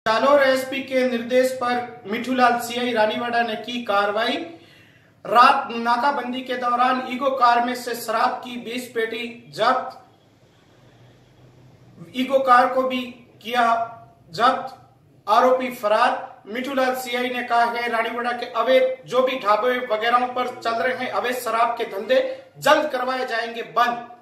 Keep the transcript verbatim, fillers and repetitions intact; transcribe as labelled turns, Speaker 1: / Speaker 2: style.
Speaker 1: Jalore SP के निर्देश पर मिठूलाल सीआई रानीवाड़ा ने की कार्रवाई। रात नाकाबंदी के दौरान ईगो कार में से शराब की बीस पेटी जब्त। ईगो कार को भी किया जब्त। आरोपी फरार। मिठूलाल सीआई ने कहा है रानीवाड़ा के अवैध जो भी ढाबे वगैरह पर चल रहे हैं अवैध शराब के धंधे जल्द करवाए जाएंगे बंद।